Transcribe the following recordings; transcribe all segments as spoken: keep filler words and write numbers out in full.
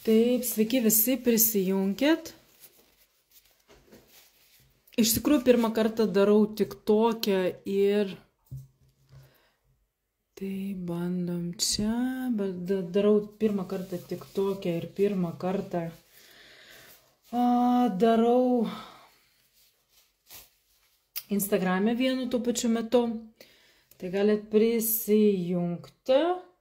Taip, sveiki visi, prisijunkit. Iš tikrųjų, pirmą kartą darau TikTokę ir... Tai bandom čia, bet darau pirmą kartą TikTokę ir pirmą kartą a, darau Instagram'e vienu tuo pačiu metu. Tai galit prisijungti.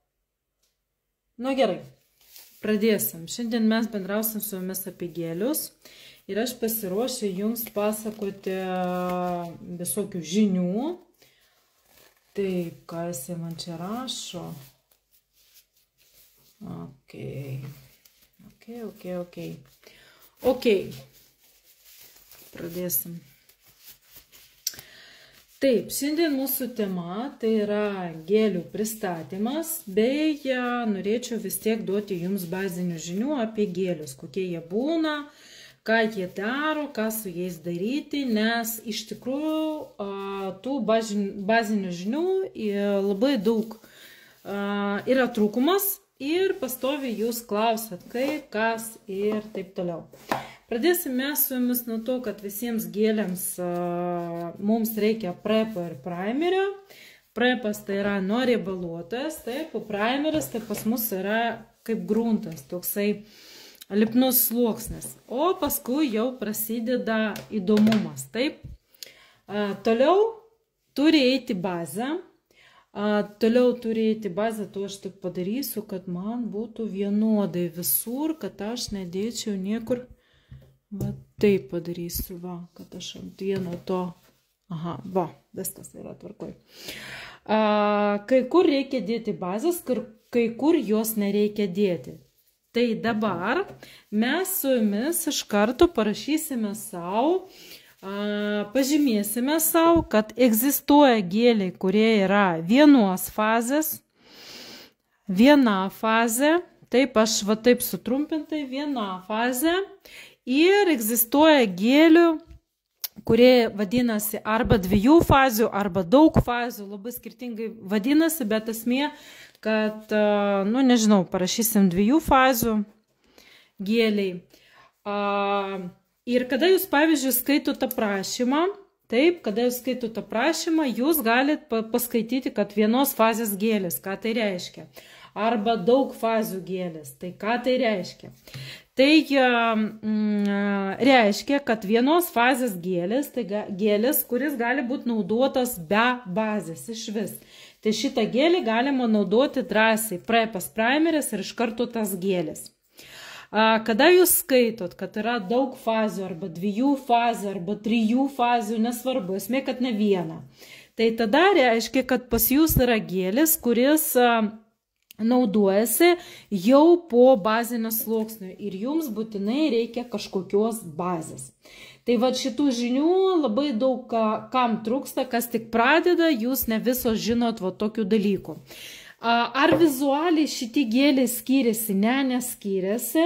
Nu gerai. Pradėsim. Šiandien mes bendrausim su jumis apie gėlius ir aš pasiruošiu jums pasakoti visokių žinių. Tai ką jisai man čia rašo? Ok. Ok, ok, ok. Ok. Pradėsim. Taip, šiandien mūsų tema tai yra gėlių pristatymas, bei norėčiau vis tiek duoti jums bazinių žinių apie gėlius, kokie jie būna, ką jie daro, ką su jais daryti, nes iš tikrųjų tų bazinių žinių labai daug yra trūkumas ir pastoviai jūs klausat, kaip, kas ir taip toliau. Pradėsime su jumis nuo to, kad visiems gėliams a, mums reikia prepo ir primerio. Prepas tai yra noriebaluotas, taip, o primeris tai pas mus yra kaip gruntas, toksai lipnus sluoksnis. O paskui jau prasideda įdomumas, taip. A, toliau turi eiti bazę. A, toliau turi eiti bazę, to aš taip padarysiu, kad man būtų vienodai visur, kad aš nedėčiau niekur. Va taip padarysiu, va, kad aš ant vieno to, aha, va, viskas yra tvarkoj. A, kai kur reikia dėti bazės, kai kur jos nereikia dėti. Tai dabar mes su jumis iš karto parašysime savo, a, pažymėsime savo, kad egzistuoja gėliai, kurie yra vienos fazės, viena fazė, taip aš va taip sutrumpintai, viena fazė. Ir egzistuoja gėlių, kurie vadinasi arba dviejų fazių, arba daug fazių, labai skirtingai vadinasi, bet esmė, kad, nu nežinau, parašysim dviejų fazių gėliai. Ir kada jūs, pavyzdžiui, skaitote aprašymą, taip, kada jūs skaitote aprašymą, jūs galit paskaityti, kad vienos fazės gėlės, ką tai reiškia. Arba daug fazių gėlės, tai ką tai reiškia. Tai mm, reiškia, kad vienos fazės gėlės, tai gėlės, kuris gali būti naudotas be bazės iš vis. Tai šitą gėlį galima naudoti drąsiai, prepas, primeris ir iš karto tas gėlės. Kada jūs skaitot, kad yra daug fazių, arba dviejų fazių, arba trijų fazių, nesvarbu, esmė, kad ne viena. Tai tada reiškia, kad pas jūs yra gėlis, kuris naudojasi jau po bazinio sluoksnio ir jums būtinai reikia kažkokios bazės. Tai va šitų žinių labai daug kam trūksta, kas tik pradeda, jūs ne visos žinot va tokių dalykų. Ar vizualiai šitie gėliai skiriasi? Ne, neskiriasi.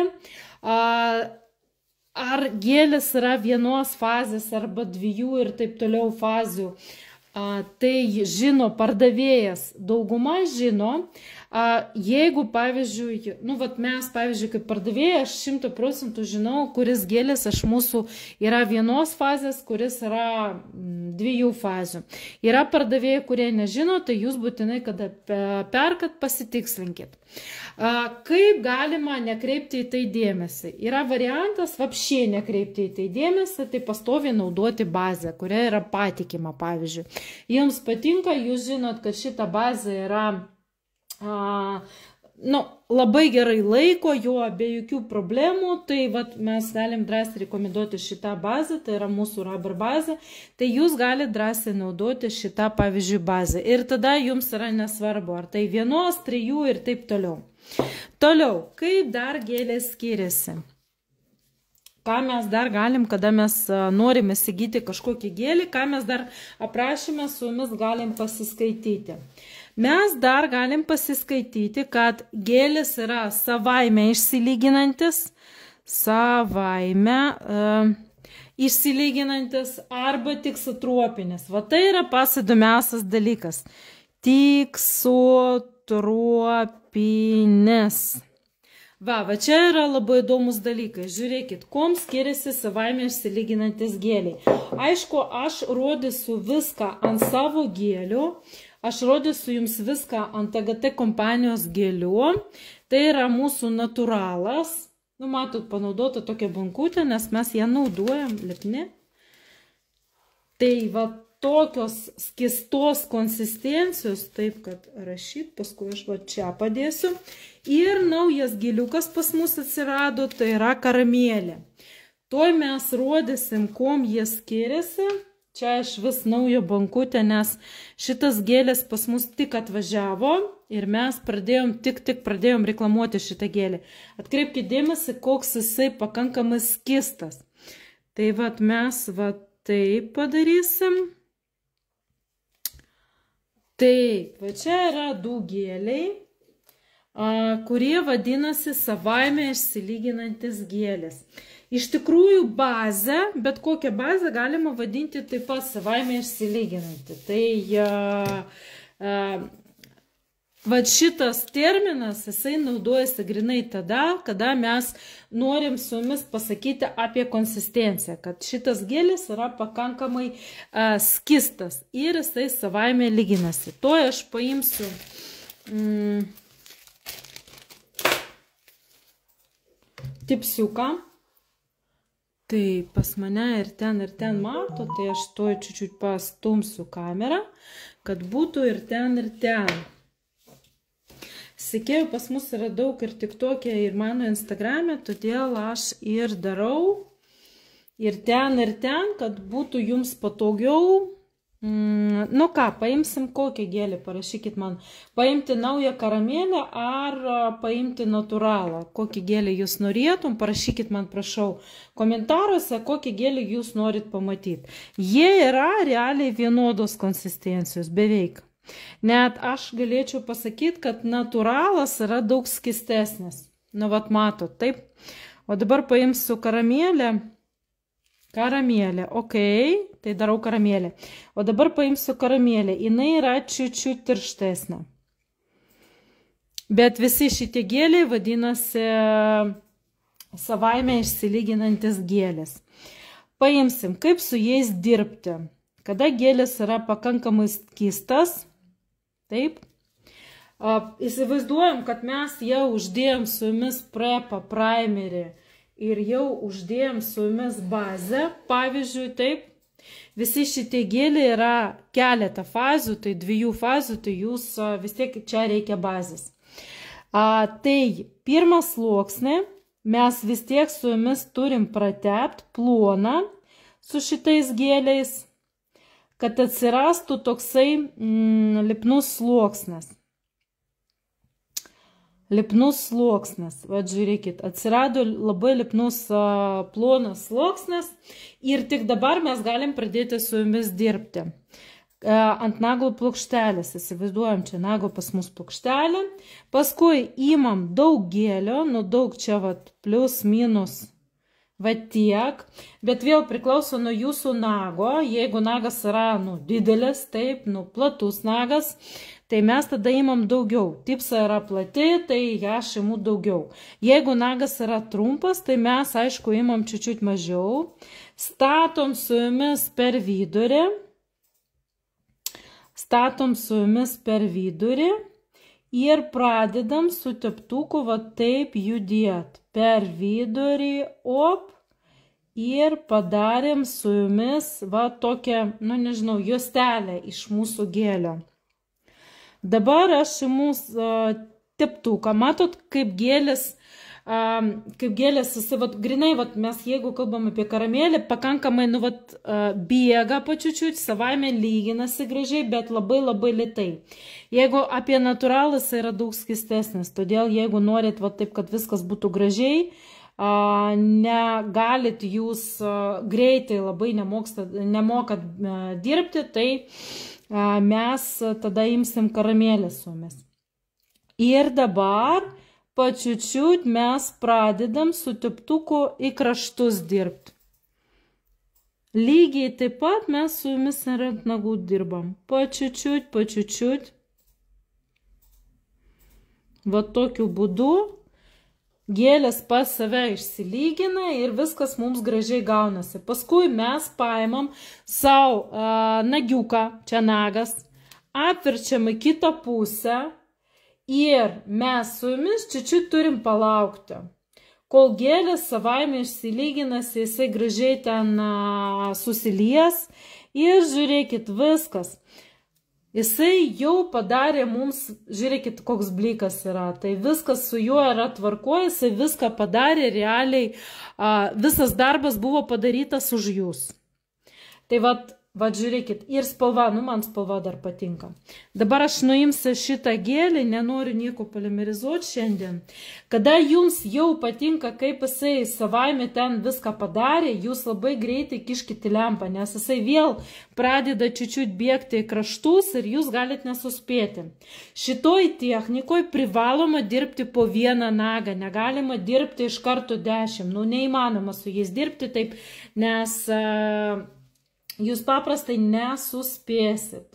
Ar gėlis yra vienos fazės arba dviejų ir taip toliau fazių? Tai žino pardavėjas, dauguma žino. Jeigu, pavyzdžiui, nu, vat mes, pavyzdžiui, kaip pardavėjai, aš šimtų procentų žinau, kuris gėlis iš mūsų yra vienos fazės, kuris yra dviejų fazių. Yra pardavėjai, kurie nežino, tai jūs būtinai, kada perkat, pasitikslinkit. Kaip galima nekreipti į tai dėmesį? Yra variantas vapšė nekreipti į tai dėmesį, tai pastoviai naudoti bazę, kuria yra patikima, pavyzdžiui. Jums patinka, jūs žinot, kad šita bazė yra A, nu, labai gerai laiko, jo be jokių problemų, tai vat, mes galim drąsiai rekomenduoti šitą bazę, tai yra mūsų rubber bazė, tai jūs galite drąsiai naudoti šitą, pavyzdžiui, bazę. Ir tada jums yra nesvarbu, ar tai vienos, trijų ir taip toliau. Toliau, kaip dar gėlės skiriasi? Ką mes dar galim, kada mes norime įsigyti kažkokį gėlį, ką mes dar aprašyme su jumis galim pasiskaityti. Mes dar galim pasiskaityti, kad gėlis yra savaime išsilyginantis, savaime uh, išsilyginantis arba tik sutropinis. Va tai yra pats įdomiausias dalykas. Tik sutropinis. Va, va čia yra labai įdomus dalykai. Žiūrėkit, kuom skiriasi savaime išsilyginantis gėliai. Aišku, aš rodysiu viską ant savo gėlių. Aš rodysiu jums viską ant A G T kompanijos gėlių. Tai yra mūsų natūralas. Nu, matot, panaudota tokia bankutė, nes mes ją naudojam, lipni. Tai va, tokios skistos konsistencijos, taip kad rašyt, paskui aš va čia padėsiu. Ir naujas gėliukas pas mus atsirado, tai yra karamėlė. Tuoj mes rodysim, kuom jie skiriasi. Čia aš vis naujo bankutę, nes šitas gėlės pas mus tik atvažiavo ir mes pradėjom, tik tik pradėjom reklamuoti šitą gėlį. Atkreipkite dėmesį, koks jisai pakankamai skistas. Tai va, mes va taip padarysim. Taip, va čia yra du gėliai, kurie vadinasi savaime išsilyginantis gėlės. Iš tikrųjų bazę, bet kokią bazę galima vadinti taip pat savaime išsilyginanti. Tai a, a, va šitas terminas, jisai naudojasi grinai tada, kada mes norim su jumis pasakyti apie konsistenciją, kad šitas gėlis yra pakankamai a, skistas ir jisai savaime lyginasi. To aš paimsiu mm, tipsiuką. Tai pas mane ir ten, ir ten mato, tai aš to čiučiut pastumsiu kamerą, kad būtų ir ten, ir ten. Sekėjų pas mus yra daug ir TikTok'e, ir mano Instagram'e, todėl aš ir darau ir ten, ir ten, kad būtų jums patogiau. Mm, nu ką, paimsim kokią gėlį, parašykit man. Paimti naują karamėlę ar paimti natūralą. Kokį gėlį jūs norėtum, parašykit man, prašau, komentaruose, kokį gėlį jūs norit pamatyti. Jie yra realiai vienodos konsistencijos, beveik. Net aš galėčiau pasakyti, kad natūralas yra daug skistesnis. Nu, vat matot, taip. O dabar paimsiu karamėlę. Karamėlė, ok, tai darau karamėlę. O dabar paimsiu karamėlę, jinai yra čiučiut tirštesnė. Bet visi šitie gėliai vadinasi savaime išsilyginantis gėlės. Paimsim, kaip su jais dirbti. Kada gėlis yra pakankamai skystas, taip, įsivaizduojam, kad mes jau uždėjom su jumis prepą, primerį, ir jau uždėjom su jumis bazę, pavyzdžiui, taip, visi šitie gėliai yra keletą fazių, tai dviejų fazių, tai jūs vis tiek čia reikia bazės. A, tai pirmas sluoksnį mes vis tiek su jumis turim pratept ploną su šitais gėliais, kad atsirastų toksai mm, lipnus sluoksnis. Lipnus sluoksnis. Va, žiūrėkit, atsirado labai lipnus a, plonas sluoksnis ir tik dabar mes galim pradėti su jumis dirbti. A, ant nago plokštelės, įsivaizduojam, čia nago pas mus plokštelė. Paskui įmam daug gėlio, nu daug čia va, plius, minus, va tiek. Bet vėl priklauso nuo jūsų nago. Jeigu nagas yra, nu, didelis, taip, nu, platus nagas, tai mes tada imam daugiau. Tipsa yra plati, tai aš imu daugiau. Jeigu nagas yra trumpas, tai mes, aišku, imam čiučiut mažiau. Statom su jumis per vidurį. Statom su jumis per vidurį. Ir pradedam su teptuku va taip judėt. Per vidurį, op. Ir padarėm su jumis va tokią, nu nežinau, juostelę iš mūsų gėlio. Dabar aš imu uh, teptuką. Matot, kaip gėlės, uh, kaip gėlės, jisai, vat, grinai, vat, mes jeigu kalbam apie karamėlį, pakankamai, nu, vat, uh, bėga pačiučiut, savaime lyginasi gražiai, bet labai labai lėtai. Jeigu apie natūralą, jisai yra daug skistesnis, todėl jeigu norit, vat, taip, kad viskas būtų gražiai, uh, negalit jūs uh, greitai labai nemokstat, nemokat uh, dirbti, tai mes tada imsim karamėlę su jumis. Ir dabar pačiučiut mes pradedam su teptuku į kraštus dirbti. Lygiai taip pat mes su jumis ant nagų dirbam. Pačiučiut, pačiučiut. Va tokiu būdu gėlės pas save išsilygina ir viskas mums gražiai gaunasi. Paskui mes paimam savo uh, nagiuką, čia nagas, apverčiam į kitą pusę ir mes su jumis čiučiut turim palaukti. Kol gėlės savaime išsilyginasi, jisai gražiai ten uh, susilies ir žiūrėkit, viskas. Jisai jau padarė mums, žiūrėkit, koks blykas yra, tai viskas su juo yra tvarkoje, jisai viską padarė, realiai a, visas darbas buvo padarytas už jūs. Tai vat, vat žiūrėkit, ir spalva, nu man spalva dar patinka. Dabar aš nuimsiu šitą gėlį, nenoriu nieko polimerizuoti šiandien. Kada jums jau patinka, kaip jisai savaime ten viską padarė, jūs labai greitai kiškite lempą, nes jisai vėl pradeda čiučiut bėgti į kraštus ir jūs galit nesuspėti. Šitoj technikoj privaloma dirbti po vieną nagą, negalima dirbti iš karto dešimt, nu neįmanoma su jais dirbti taip, nes uh, jūs paprastai nesuspėsit.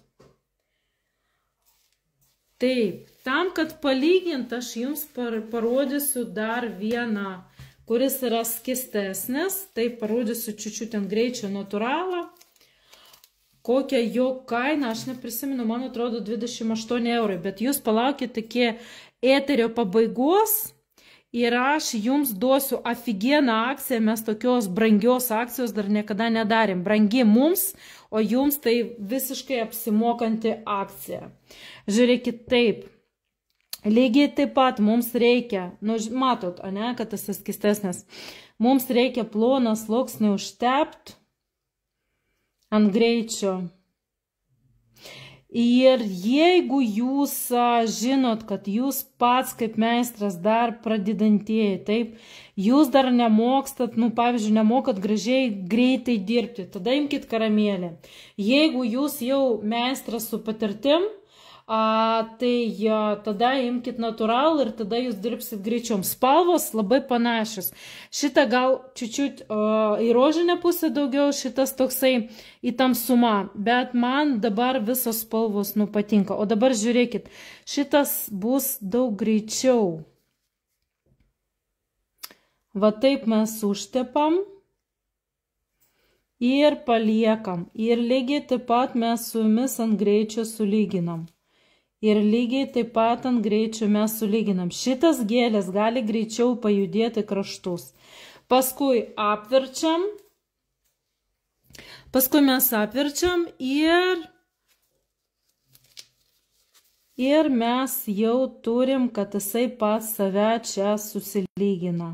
Taip, tam, kad palygint, aš jums parodysiu dar vieną, kuris yra skystesnis. Taip, parodysiu čiučiut ant greičio natūralą. Kokia jo kaina, aš neprisimenu, man atrodo dvidešimt aštuoni eurai, bet jūs palaukit iki eterio pabaigos ir aš jums duosiu aфиgeną akciją, mes tokios brangios akcijos dar niekada nedarėm. Brangi mums, o jums tai visiškai apsimokanti akcija. Žiūrėkit, taip. Lygiai taip pat mums reikia, nu matot, ane, kad tas skystesnis, mums reikia ploną sluoksnį užtepti ant greičio. Ir jeigu jūs a, žinot, kad jūs pats kaip meistras dar pradedantieji, taip, jūs dar nemokstat, nu pavyzdžiui, nemokat gražiai greitai dirbti, tada imkit karamėlę. Jeigu jūs jau meistras su patirtim, a, tai a, tada imkit natūral ir tada jūs dirbsit greičiom. Spalvos labai panašios. Šitą gal čiučiut į rožinę pusę daugiau, šitas toksai į tamsumą, bet man dabar visos spalvos nu patinka. O dabar žiūrėkit, šitas bus daug greičiau. Va taip mes užtepam ir paliekam. Ir lygiai taip pat mes su jumis ant greičio sulyginam. Ir lygiai taip pat ant greičio mes sulyginam. Šitas gėlės gali greičiau pajudėti kraštus. Paskui apverčiam. Paskui mes apverčiam ir, ir mes jau turim, kad jisai pats save čia susilygina.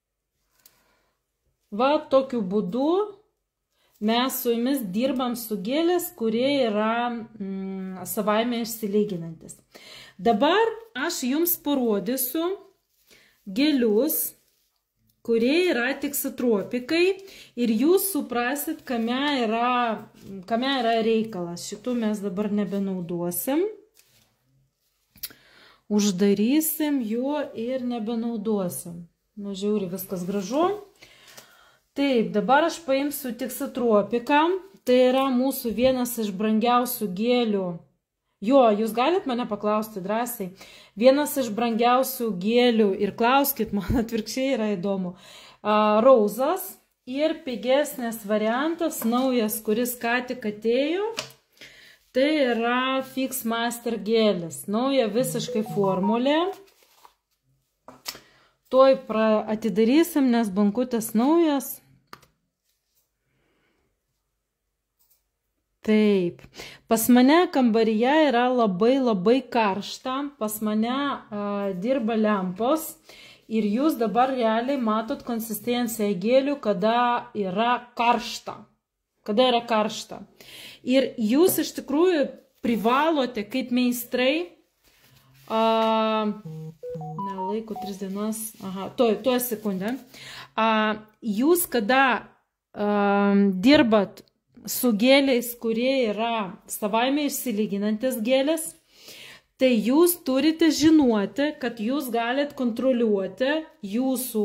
Va, tokiu būdu mes su jumis dirbam su gėlės, kurie yra mm, savaime išsilyginantis. Dabar aš jums parodysiu gėlius, kurie yra tiksatropikai ir jūs suprasit, kame yra, kame yra reikalas. Šitų mes dabar nebenaudosim. Uždarysim juo ir nebenaudosim. Nu, žiūri, viskas gražu. Taip, dabar aš paimsiu tiksatropiką. Tai yra mūsų vienas iš brangiausių gėlių. Jo, jūs galit mane paklausti drąsiai. Vienas iš brangiausių gėlių ir klauskit, man atvirkščiai yra įdomu. Uh, Rauzas ir pigesnės variantas, naujas, kuris ką tik atėjo. Tai yra Fix Master gėlis. Nauja visiškai formulė. Tuoj atidarysim, nes bankutės naujas. Taip, pas mane kambaryje yra labai labai karšta, pas mane uh, dirba lempos ir jūs dabar realiai matot konsistenciją gėlių, kada yra karšta. Kada yra karšta. Ir jūs iš tikrųjų privalote kaip meistrai, uh, nelaiko tris dienas, aha, tuoj, tuoj sekundę, uh, jūs kada uh, dirbat su gėliais, kurie yra savaime išsilyginantis gėlės, tai jūs turite žinoti, kad jūs galit kontroliuoti jūsų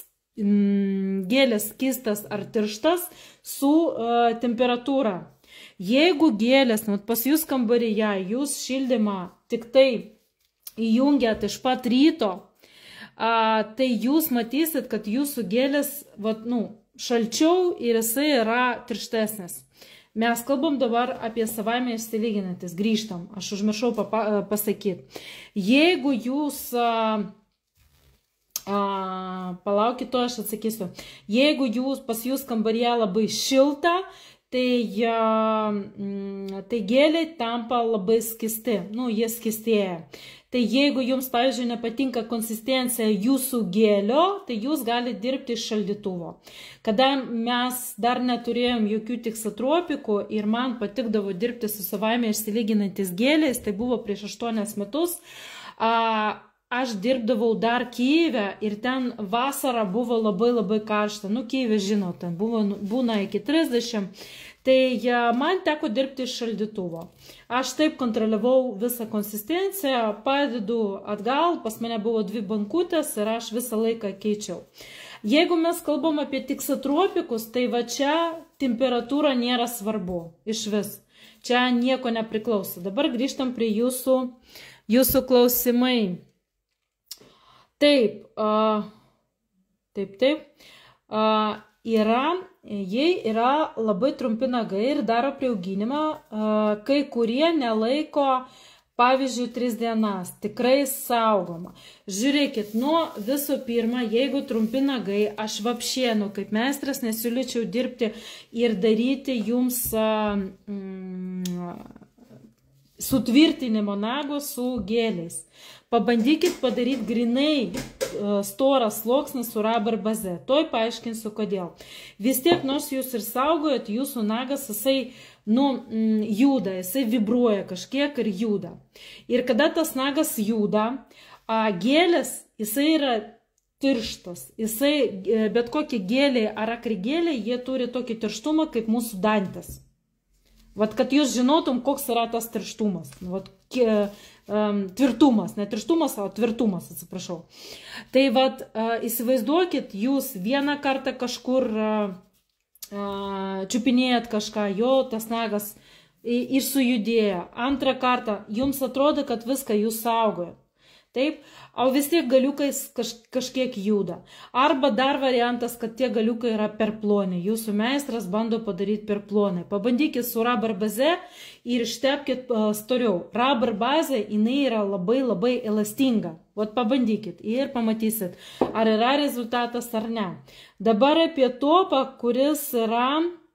gėlės skystas ar tirštas su uh, temperatūra. Jeigu gėlės, nu, pas jūs kambaryje, jūs šildymą tik tai įjungiat iš pat ryto, a, tai jūs matysit, kad jūsų gėlės vat, nu, šalčiau ir jisai yra tirštesnis. Mes kalbam dabar apie savaime išsilyginantis. Grįžtam, aš užmiršau pasakyti. Jeigu jūs, a, a, palaukit to, aš atsakysiu. Jeigu jūs, pas jūs kambaryje labai šilta, tai, a, tai gėliai tampa labai skisti. Nu, jie skistėja. Tai jeigu jums, pavyzdžiui, nepatinka konsistencija jūsų gėlio, tai jūs galite dirbti iš šaldytuvo. Kada mes dar neturėjom jokių tiksatropikų ir man patikdavo dirbti su savaime išsilyginantis gėliais, tai buvo prieš aštuonis metus, a, aš dirbdavau dar Kyjive ir ten vasara buvo labai labai karšta. Nu, Kyjive, žinot, ten buvo, būna iki trisdešimt. Tai man teko dirbti iš šaldytuvo. Aš taip kontroliavau visą konsistenciją, padedu atgal, pas mane buvo dvi bankutės ir aš visą laiką keičiau. Jeigu mes kalbam apie tiksatropikus, tai va čia temperatūra nėra svarbu, iš vis. Čia nieko nepriklauso. Dabar grįžtam prie jūsų, jūsų klausimai. Taip, a, taip, taip. A, yra, jei yra labai trumpi nagai ir daro priauginimą, kai kurie nelaiko, pavyzdžiui, tris dienas. Tikrai saugoma. Žiūrėkit, nuo visų pirma, jeigu trumpi nagai, aš vapšė, nu, kaip meistras nesiūlyčiau dirbti ir daryti jums mm, sutvirtinimo nago su gėliais. Pabandykit padaryti grinai storą sluoksnį su rubber baze. Toj paaiškinsiu, kodėl. Vis tiek, nors jūs ir saugojat, jūsų nagas, jisai, nu, juda, jisai vibruoja kažkiek ir juda. Ir kada tas nagas juda, gėlės, jisai yra tirštas. Jisai, bet kokie gėliai ar akrigėliai, jie turi tokį tirštumą kaip mūsų dantis. Vat, kad jūs žinotum, koks yra tas tirštumas. Vat, um, tvirtumas, ne tirštumas, o tvirtumas, atsiprašau. Tai vat, uh, įsivaizduokit, jūs vieną kartą kažkur uh, uh, čiupinėjat kažką, jo tas nagas ir sujudėjo. Antrą kartą jums atrodo, kad viską jūs saugojat. Taip, o vis tiek galiukais kaž, kažkiek juda. Arba dar variantas, kad tie galiukai yra per ploni. Jūsų meistras bando padaryti per plonai. Pabandykit su rubber baze ir ištepkit uh, storiau. Rubber bazė, jinai yra labai labai elastinga. Vat pabandykit ir pamatysit, ar yra rezultatas ar ne. Dabar apie topą, kuris yra,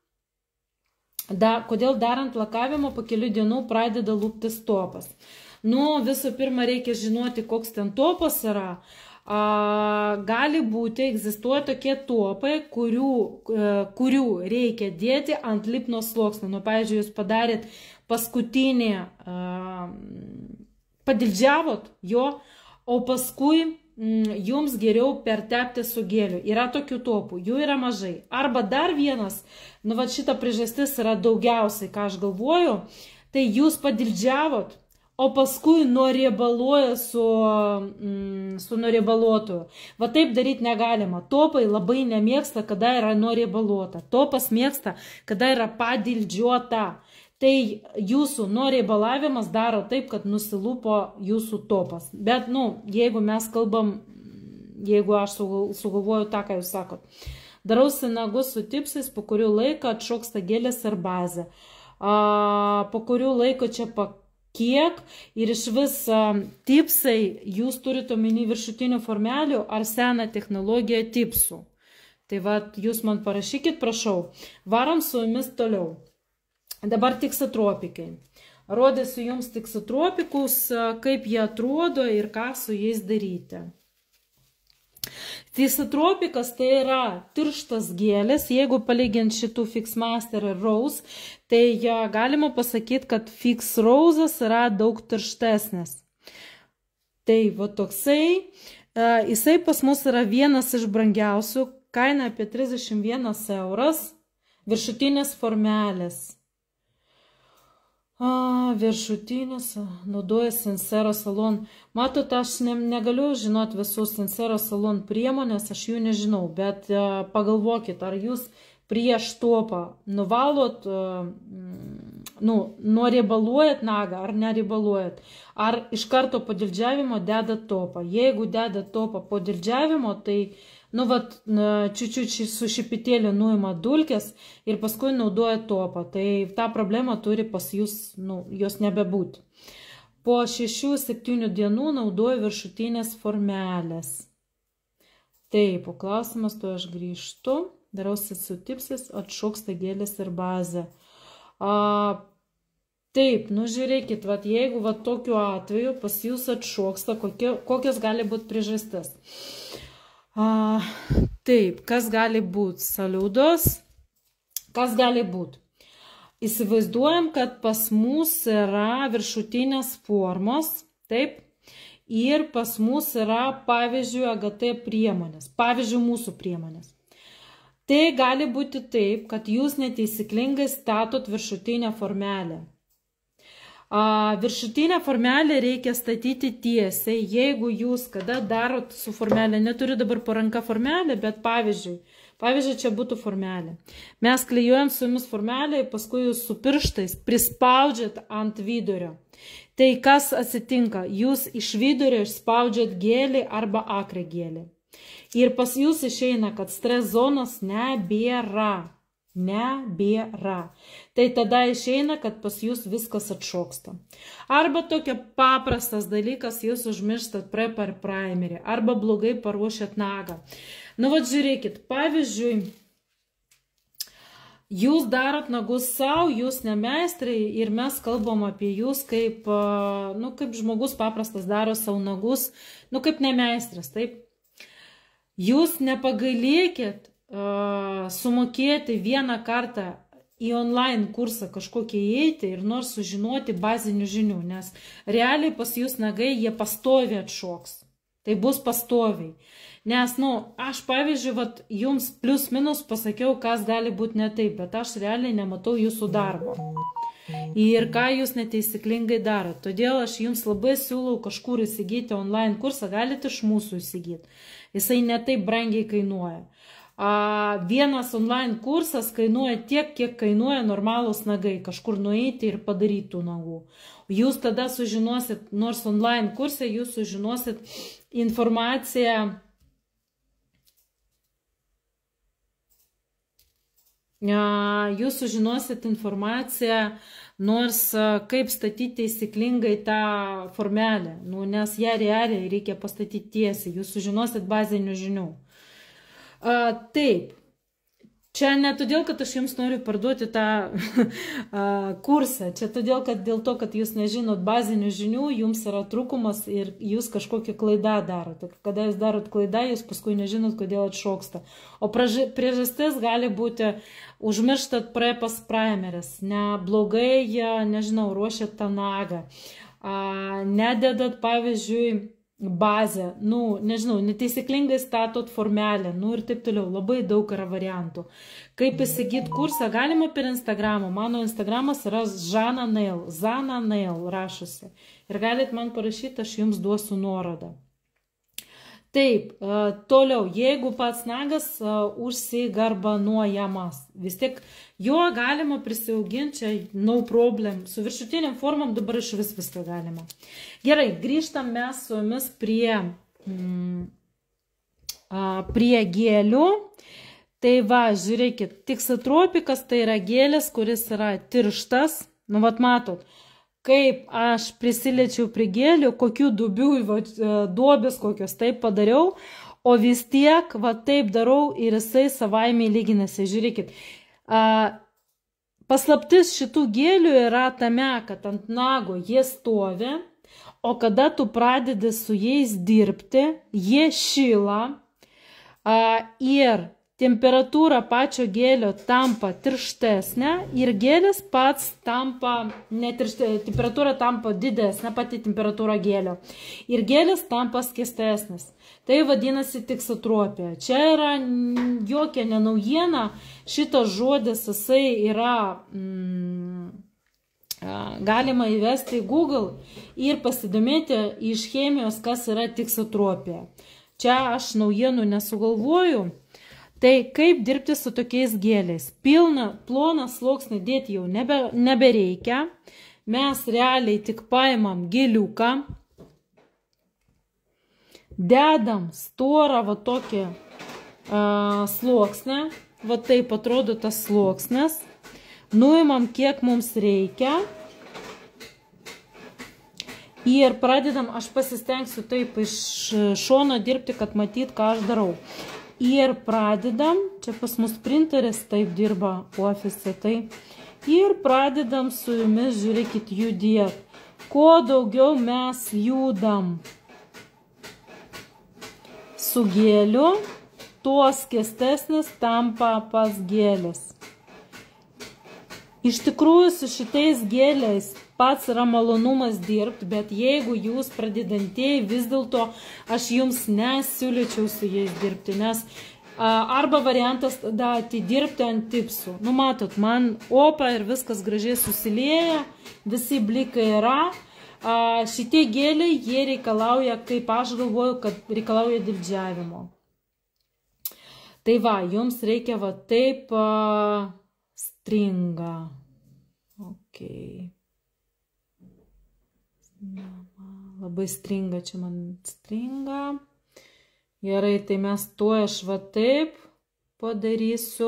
da, kodėl darant lakavimą po kelių dienų pradeda lūptis topas. Nu, visų pirma, reikia žinoti, koks ten topas yra. A, gali būti, egzistuoja tokie topai, kurių, kurių reikia dėti ant lipno sluoksnio. Nu, pavyzdžiui, jūs padarėt paskutinį, a, padildžiavot jo, o paskui m, jums geriau pertepti su gėliu. Yra tokių topų, jų yra mažai. Arba dar vienas, nu, va šita priežastis yra daugiausiai, ką aš galvoju, tai jūs padildžiavot, o paskui noriebaluoja su, mm, su noriebaluotoju. Va taip daryti negalima. Topai labai nemėgsta, kada yra noriebaluota. Topas mėgsta, kada yra padildžiuota. Tai jūsų noriebalavimas daro taip, kad nusilupo jūsų topas. Bet, nu, jeigu mes kalbam, jeigu aš sugalvoju tą, ką jūs sakot. Darausi nagus su tipsais, po kurių laiko atšoksta gėlės ar bazė. A, po kurių laiko čia pak kiek ir iš vis tipsai, jūs turite omeny viršutinių formelių ar seną technologiją tipsų. Tai va, jūs man parašykit, prašau. Varom su jumis toliau. Dabar tiksatropikai. Rodysiu jums tiksatropikus, kaip jie atrodo ir ką su jais daryti. Tiksatropikas tai yra tirštas gėlės. Jeigu palyginti šitų Fixmaster ir Rose, tai ja, galima pasakyti, kad Fix Roses yra daug tirštesnis. Tai va toksai, uh, jisai pas mus yra vienas iš brangiausių, kaina apie trisdešimt vienas euras, viršutinės formelės. A, viršutinis, naudoja Sincero salon. Matot, aš ne, negaliu žinot visus Sincero salon priemonės, aš jų nežinau, bet a, pagalvokit, ar jūs prieš topą nuvalot a, nu, noriebaluojat nagą ar neriebaluojat. Ar iš karto po dildžiavimo dedat topą. Jeigu dedat topą po dildžiavimo, tai nu, vat, čiučiut su šipitėliu nuima dulkės ir paskui naudoja topą. Tai tą problemą turi pas jūs, nu, jos nebebūti. Po šešių septynių dienų naudoju viršutinės formelės. Taip, o klausimas, to aš grįžtu. Darausi su tipsis, atšoksta gėlės ir bazė. A, taip, nu žiūrėkit, vat, jeigu vat, tokiu atveju pas jūs atšoksta, kokie, kokios gali būti priežastis. A, taip, kas gali būti? Saliudos. Kas gali būti? Įsivaizduojam, kad pas mus yra viršutinės formos, taip, ir pas mus yra, pavyzdžiui, A G T priemonės, pavyzdžiui, mūsų priemonės. Tai gali būti taip, kad jūs neteisyklingai statot viršutinę formelę. A, viršutinę formelę reikia statyti tiesiai, jeigu jūs kada darot su formelė, neturiu dabar po ranka formelę, bet pavyzdžiui, pavyzdžiui, čia būtų formelė. Mes klijuojam su jumis formelę, paskui jūs su pirštais prispaudžiat ant vidurio. Tai kas atsitinka? Jūs iš vidurio išspaudžiat gėlį arba akrę gėlį. Ir pas jūs išeina, kad stres zonos nebėra. Nebėra. Tai tada išeina, kad pas jūs viskas atšoksta. Arba tokia paprastas dalykas, jūs užmirštat prep ar primerį. Arba blogai paruošiat nagą. Nu, vat žiūrėkit, pavyzdžiui, jūs darot nagus savo, jūs ne meistrai ir mes kalbam apie jūs kaip, nu, kaip žmogus paprastas daro savo nagus, nu, kaip ne meistras, taip. Jūs nepagailėkit uh, sumokėti vieną kartą į online kursą kažkokį įeiti ir nors sužinoti bazinių žinių, nes realiai pas jūs nagai jie pastoviai atšoks. Tai bus pastoviai. Nes, nu, aš pavyzdžiui, vat, jums plius minus pasakiau, kas gali būti ne taip, bet aš realiai nematau jūsų darbo. Ir ką jūs neteisyklingai darot. Todėl aš jums labai siūlau kažkur įsigyti online kursą, galite iš mūsų įsigyti. Jisai netaip brangiai kainuoja. A, vienas online kursas kainuoja tiek, kiek kainuoja normalūs nagai, kažkur nueiti ir padaryti tų nagų. Jūs tada sužinosit, nors online kursai, jūs sužinosit informaciją, jūs sužinosit informaciją, nors kaip statyti teisyklingai tą formelę, nu, nes ją realiai reikia pastatyti tiesiai, jūs sužinosit bazinių žinių. A, taip, čia ne todėl, kad aš jums noriu parduoti tą a, kursą, čia todėl, kad dėl to, kad jūs nežinot bazinių žinių, jums yra trūkumas ir jūs kažkokią klaidą darote. Kada jūs darot klaidą, jūs paskui nežinot, kodėl atšoksta. O priežastis gali būti užmirštat prepas primeris, neblogai, nežinau, ruošiat tą nagą, a, nededat, pavyzdžiui, bazę, nu, nežinau, neteisyklingai statot formelę, nu ir taip toliau, labai daug yra variantų. Kaip įsigyti kursą, galima per Instagramą, mano Instagramas yra Zana Nail, Zana Nail rašosi. Ir galit man parašyti, aš jums duosiu nuorodą. Taip, toliau, jeigu pats nagas užsigarbanuojamas, vis tiek jo galima prisiauginti, čia no problem, su viršutiniam formom dabar iš vis viską galima. Gerai, grįžtam mes su jumis prie, mm, prie gėlių. Tai va, žiūrėkit, tiksatropikas tai yra gėlės, kuris yra tirštas, nu vat matot, kaip aš prisiliečiau prie gėlių, kokių dubių, va, duobės kokios, taip padariau, o vis tiek, va, taip darau ir jisai savaime lyginasi. Žiūrėkit, a, paslaptis šitų gėlių yra tame, kad ant nago jie stovi, o kada tu pradedi su jais dirbti, jie šyla a, ir temperatūra pačio gėlio tampa tirštesnė ir gėlis pats tampa, netirštė, temperatūra tampa didesnė, pati temperatūra gėlio. Ir gėlis tampa skėstesnis. Tai vadinasi tiksotropija. Čia yra jokia nenaujiena, šitas žodis jisai yra, mm, galima įvesti į Google ir pasidomėti iš chemijos, kas yra tiksotropija. Čia aš naujienų nesugalvoju. Tai kaip dirbti su tokiais gėliais? Pilną, ploną sluoksnį dėti jau nebe, nebereikia. Mes realiai tik paimam gėliuką, dedam storą va tokį uh, sluoksnį, va taip atrodo tas sluoksnis, nuimam kiek mums reikia ir pradedam, aš pasistengsiu taip iš šono dirbti, kad matyt, ką aš darau. Ir pradedam, čia pas mus printeris taip dirba ofise, tai ir pradedam su jumis, žiūrėkit, judėti. Kuo daugiau mes judam su gėliu, tuo skėstesnis tampa pas gėlis. Iš tikrųjų, su šitais gėliais pats yra malonumas dirbti, bet jeigu jūs pradedantieji, vis dėlto aš jums nesiūlyčiau su jais dirbti, nes a, arba variantas tada atidirbti ant tipsų. Nu, matot, man opa ir viskas gražiai susilieja, visi blikai yra. A, šitie gėliai, jie reikalauja, kaip aš galvoju, kad reikalauja dildžiavimo. Tai va, jums reikia va taip a, stringa. Ok. Labai stringa, čia man stringa. Gerai, tai mes tuo aš va taip padarysiu.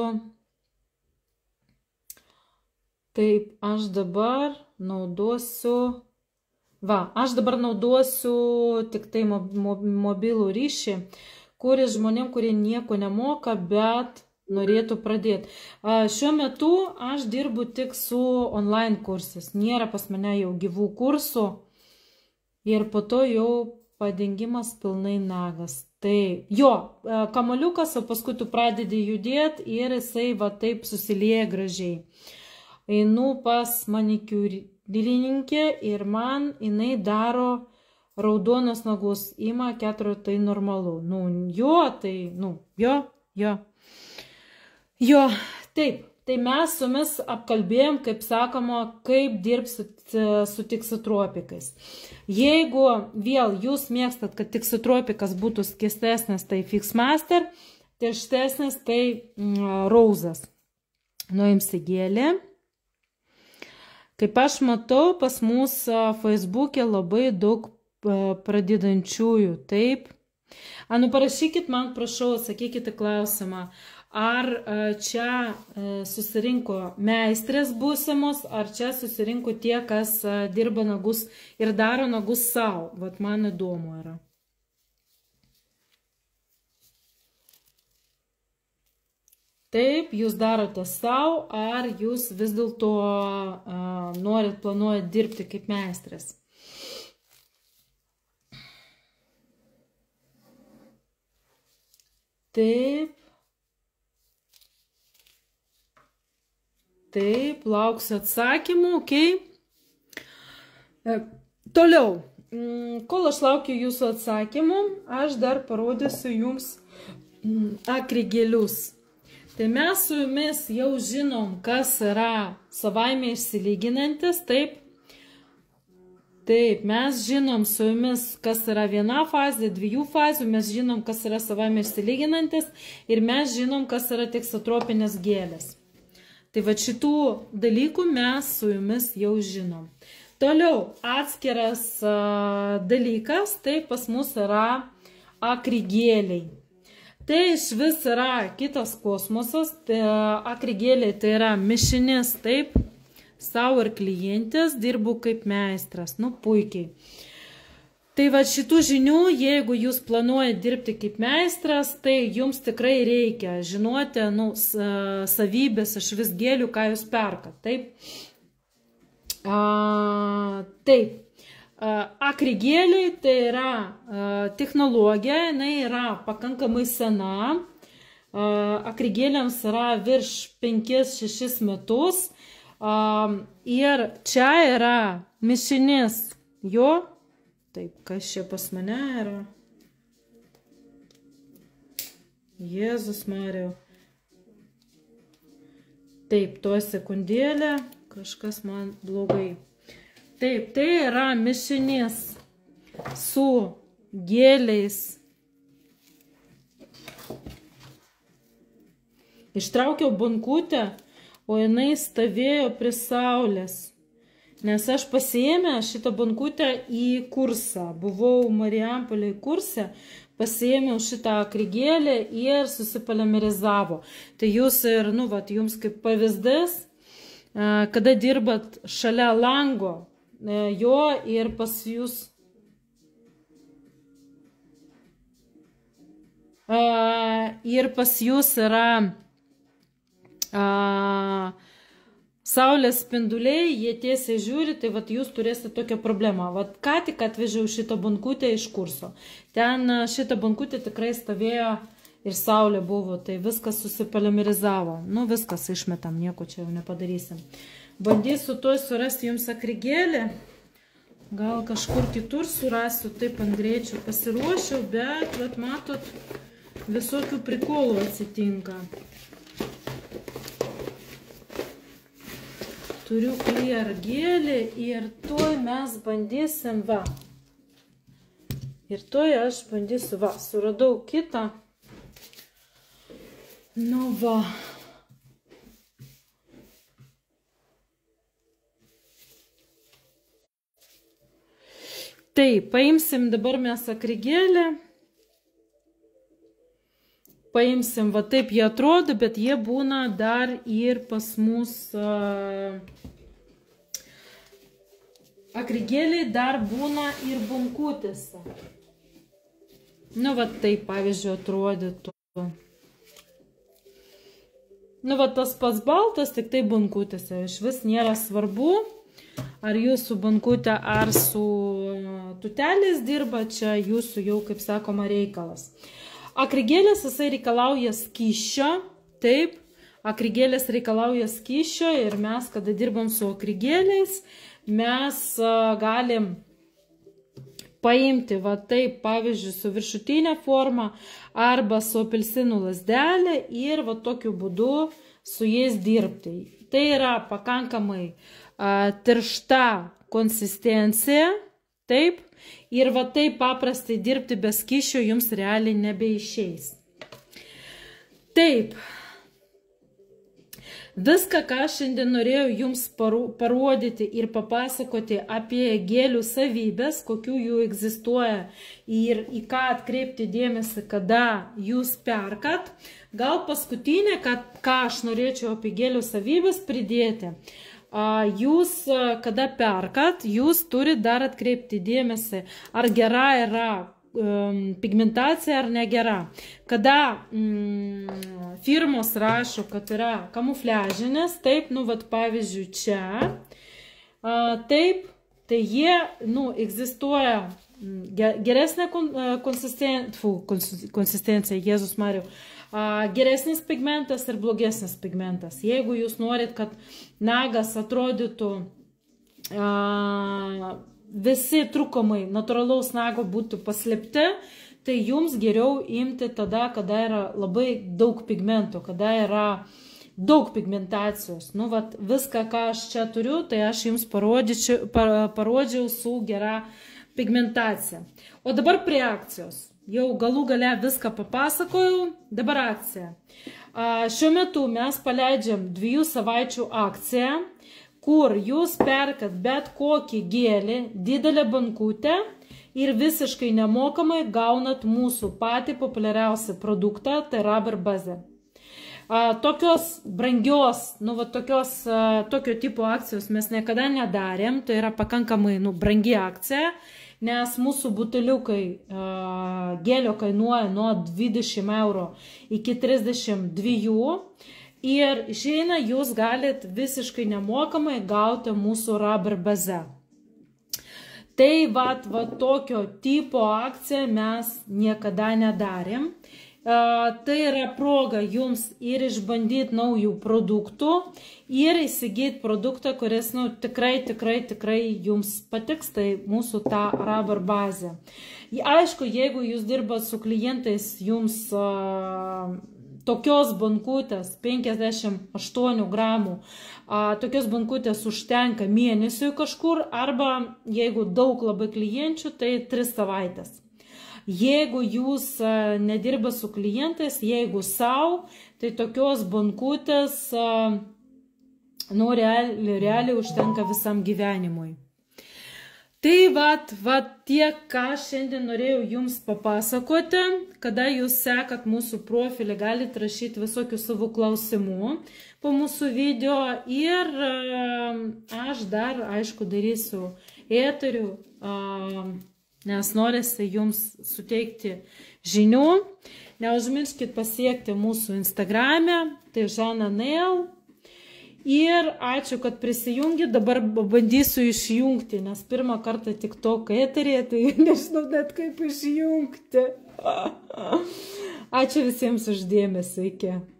Taip, aš dabar naudosiu, va, aš dabar naudosiu tik tai mobilų ryšį, kuris žmonėm, kurie nieko nemoka, bet norėtų pradėti. Šiuo metu aš dirbu tik su online kursais. Nėra pas mane jau gyvų kursų. Ir po to jau padengimas pilnai nagas. Tai jo, kamaliukas, o paskui tu pradedi judėti ir jisai va taip susilieja gražiai. Einu pas manikiūrininkę ir man jinai daro raudonos nagus. Ima keturių, tai normalu. Nu, jo, tai, nu, jo, jo. Jo, taip. Tai mes su jumis apkalbėjom, kaip sakoma, kaip dirbti su tiksotropikais. Jeigu vėl jūs mėgstat, kad tiksotropikas būtų skėstesnis, tai Fixmaster, tirštesnis, tai mm, Rose'as. Nuimsi gėlį. Kaip aš matau, pas mus Facebook'e labai daug pradedančiųjų. Taip. Anu, parašykit man, prašau, atsakykite klausimą. Ar čia susirinko meistrės būsimos, ar čia susirinko tie, kas dirba nagus ir daro nagus savo. Vat man įdomu yra. Taip, jūs darote savo, ar jūs vis dėlto norit, planuojat dirbti kaip meistrės. Taip. Taip, lauksiu atsakymų, okei. Okay. Toliau, kol aš laukiu jūsų atsakymų, aš dar parodysiu jums akrigėlius. Tai mes su jumis jau žinom, kas yra savaime išsilyginantis, taip. Taip, mes žinom su jumis, kas yra viena fazė, dviejų fazių, mes žinom, kas yra savaime išsilyginantis ir mes žinom, kas yra tiksotropinės gėlės. Tai va šitų dalykų mes su jumis jau žinom. Toliau atskiras a, dalykas, tai pas mus yra akrigėliai. Tai iš vis yra kitas kosmosas, tai akrigėliai tai yra mišinės, taip, savo ir klientės, dirbu kaip meistras, nu puikiai. Tai va šitų žinių, jeigu jūs planuojate dirbti kaip meistras, tai jums tikrai reikia žinoti nu, savybės iš vis gėlių, ką jūs perkat. Taip, a, taip. Akrigėliai tai yra a, technologija, jinai yra pakankamai sena. A, akrigėliams yra virš penkis šešis metus. A, ir čia yra mišinys jo. Taip, kas čia pas mane yra? Jėzus Marijau. Taip, to sekundėlę, kažkas man blogai. Taip, tai yra mišinys su gėliais. Ištraukiau bankutę, o jinai stovėjo prie saulės. Nes aš pasiėmę šitą bankutę į kursą. Buvau Marijampolėje kurse, pasiėmiau šitą akrigėlį ir susipalimerizavo. Tai jūs ir, nu, vat, jums kaip pavyzdys, kada dirbat šalia lango, jo ir pas jūs ir pas jūs yra saulės spinduliai, jie tiesiai žiūri, tai vat jūs turėsite tokią problemą. Vat ką tik atvežiau šitą bankutę iš kurso. Ten šitą bankutę tikrai stovėjo ir saulė buvo, tai viskas susipalimerizavo. Nu, viskas išmetam, nieko čia jau nepadarysim. Bandysiu tuoj surasti jums akrigėlį. Gal kažkur kitur surasiu, taip ant greičio pasiruošiau, bet, vat matot, visokių prikolų atsitinka. Turiu clear gėlį ir tuoj mes bandysim, va. Ir tuoj aš bandysiu, va, suradau kitą. Nu, va. Taip, paimsim dabar mes akrigėlį. Paimsim, va taip jie atrodo, bet jie būna dar ir pas mus uh, akrigėliai dar būna ir bankutėse. Nu, va taip, pavyzdžiui, atrodytų. Nu, va tas pats baltas, tik tai bankutėse. Iš vis nėra svarbu, ar jūs su bankutė, ar su tuteliais dirba, čia jūsų jau, kaip sakoma, reikalas. Akrigėlės jisai reikalauja skysčio, taip, akrigėlės reikalauja skysčio ir mes, kada dirbam su akrigėliais, mes galim paimti, va taip, pavyzdžiui, su viršutinė forma arba su apelsinų lazdelė ir va tokiu būdu su jais dirbti. Tai yra pakankamai a, tiršta konsistencija, taip, ir va taip paprastai dirbti be skysčio jums realiai nebeišeis. Taip. Viską, ką šiandien norėjau jums parodyti ir papasakoti apie gėlių savybės, kokių jų egzistuoja ir į ką atkreipti dėmesį, kada jūs perkat. Gal paskutinė, kad, ką aš norėčiau apie gėlių savybės pridėti. Jūs, kada perkat, jūs turite dar atkreipti dėmesį, ar gera yra um, pigmentacija ar negera. Kada mm, firmos rašo, kad yra kamufliažinės, taip, nu, vat, pavyzdžiui, čia, a, taip, tai jie, nu, egzistuoja geresnė konsistencija, konsistencija, Jėzus Marijau, geresnis pigmentas ir blogesnis pigmentas. Jeigu jūs norit, kad nagas atrodytų, a, visi trūkumai natūralaus nago būtų paslėpti, tai jums geriau imti tada, kada yra labai daug pigmentų, kada yra daug pigmentacijos. Nu, vat, viską, ką aš čia turiu, tai aš jums parodžiau, parodžiau su gera pigmentacija. O dabar prie akcijos. Jau galų gale viską papasakojau, dabar akcija. A, šiuo metu mes paleidžiam dviejų savaičių akciją, kur jūs perkat bet kokį gėlį, didelę bankutę ir visiškai nemokamai gaunat mūsų patį populiariausią produktą, tai Rubber Base. A, tokios brangios, nu, va, tokios, a, tokio tipo akcijos mes niekada nedarėm, tai yra pakankamai, nu, brangi akcija. Nes mūsų buteliukai uh, gėlio kainuoja nuo dvidešimt eurų iki trisdešimt dviejų ir išeina jūs galit visiškai nemokamai gauti mūsų Rubber Base. Tai vat, vat tokio tipo akciją mes niekada nedarėm. Uh, tai yra proga jums ir išbandyti naujų produktų ir įsigyti produktą, kuris, nu, tikrai, tikrai, tikrai jums patiks, tai mūsų ta Rubber Base. Aišku, jeigu jūs dirbat su klientais, jums uh, tokios bankutės penkiasdešimt aštuonių gramų, uh, tokios bankutės užtenka mėnesiui kažkur, arba jeigu daug labai klienčių, tai tris savaitės. Jeigu jūs nedirba su klientais, jeigu savo, tai tokios bankutės, nu, realiai, realiai užtenka visam gyvenimui. Tai vat, vat tiek, ką šiandien norėjau jums papasakoti. Kada jūs sekat mūsų profilį, galite rašyti visokių savo klausimų po mūsų video. Ir aš dar, aišku, darysiu eterių, nes norisi jums suteikti žinių. Neužmirškit pasiekti mūsų Instagrame, tai Žana Nail. Ir ačiū, kad prisijungit, dabar bandysiu išjungti, nes pirmą kartą TikTok eterėje, tai nežinau net kaip išjungti. Ačiū visiems už dėmesį, iki.